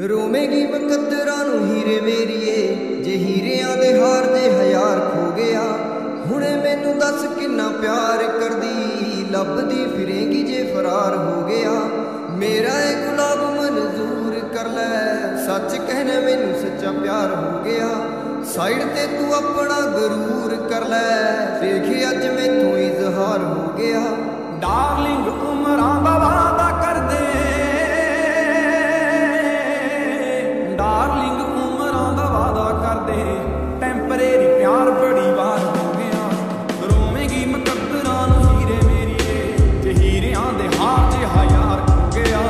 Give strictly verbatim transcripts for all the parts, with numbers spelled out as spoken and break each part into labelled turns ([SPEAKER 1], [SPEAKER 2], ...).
[SPEAKER 1] रोवेगी मुकद्दरां नूं हीरे मेरीए, जे हीरियां दे हार दे हज़ार खो गया। हुणे मैनू दस किन्ना प्यार करदी, लभदी फिरेगी जे फरार हो गया। मेरा ए गुलाब मंजूर कर लै, सच कहना मैनू सच्चा प्यार हो गया। साइड ते तू अपना गरूर कर लै, देखे अज मैथों इजहार हो गया।
[SPEAKER 2] डार्लिंग उमरां दा वादा कर दे, डार्लिंग उमरां दा वादा कर दे, टैंपरेरी प्यार बड़ी बार हो गया। रोवेगी मुकद्दरां नूं हीरे मेरीए, ते हीरियां दे हार दे हज़ार खो गया।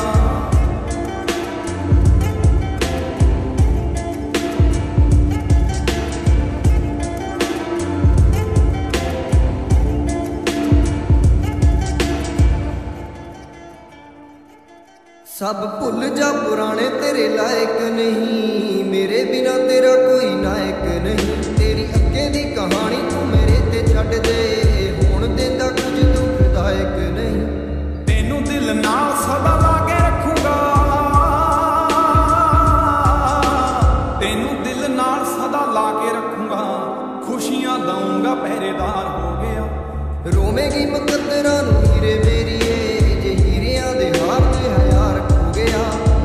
[SPEAKER 1] सब भुल जा पुराने तेरे लायक नहीं, मेरे बिना तेरा कोई नायक नहीं। तेरी अगे दी कहानी तू मेरे ते छड्ड दे, हुण देंदा कुछ दुखदायक नहीं।
[SPEAKER 2] तेनू दिल नाल सदा लाके रखूंगा, तेनू दिल नाल सदा लाके रखूंगा, खुशियां दूंगा पहरेदार हो गया।
[SPEAKER 1] रोवेगी मुकद्दरां नूं हीरे मेरीए, जे हीरियां दे हार दे हज़ार खो गया।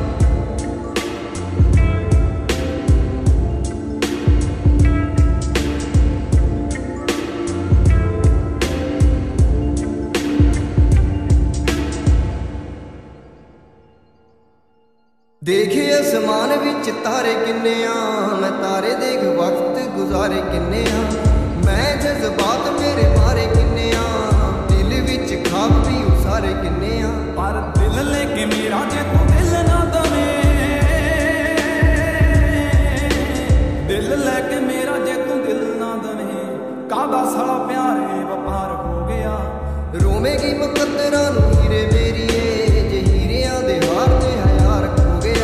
[SPEAKER 1] देखे आसमान विच तारे किन्ने आ, मैं तारे देख वक्त गुजारे किन्ने आ। मैं जज्बात मेरे मारे किन्ने आ, दिल विच खाब भी उसारे किन्ने आ।
[SPEAKER 2] पर दिल लेके मेरा जे तू दिल ना दवे, दिल लेके मेरा जे तू दिल ना दवे, कादा साला प्यारे वपार हो गया।
[SPEAKER 1] रोवेगी मुकद्दरां नूं हीरे मेरीए, जे हीरियां दे हार दे हज़ार खो गया।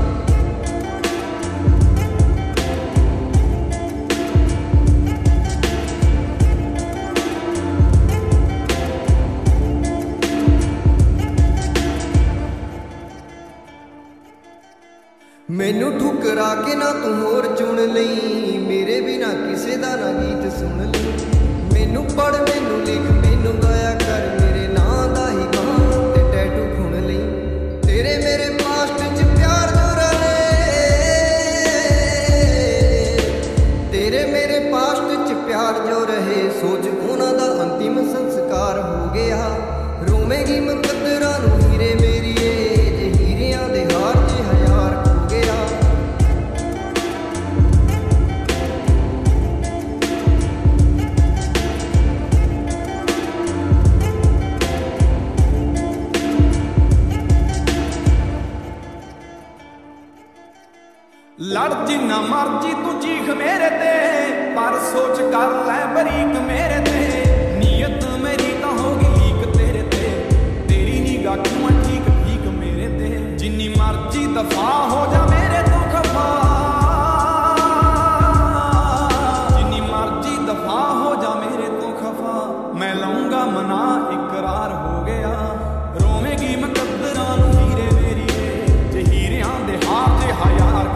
[SPEAKER 1] मैनू ठुकरा के ना तू होर चुन लई, मेरे बिना किसे दा ना गीत सुन लई। मैनू पढ़ मैनू लिख मैनू गाया कर, मेरे नां दा ही गां ते टैटू खुण लई। तेरे मेरे पास्ट च प्यार जो रहे, तेरे मेरे पास्ट च प्यार जो रहे, सोच उन्हां दा अंतिम संस्कार हो गया। रोवेगी मुकद्दरां नूं हीरे मेरीए, जे हीरियां दे हार दे हज़ार खो गया।
[SPEAKER 2] लड़ जिन्ना मर्जी तू चीख मेरे ते, पर सोच कर लै बरीक मेरे ते। नीयत मेरी तां होगी लीक तेरे ते, तेरी निगाह क्यों ठीक ठीक मेरे ते। जिन्नी मर्जी दफा हो जा मेरे तो खफा, जिन्नी मर्जी दफा हो जा मेरे तो खफा, मैं लऊंगा मना इकरार हो गया। रोवेगी मुकद्दरां नूं हीरे मेरीए, जे हीरियां दे हार दे हज़ार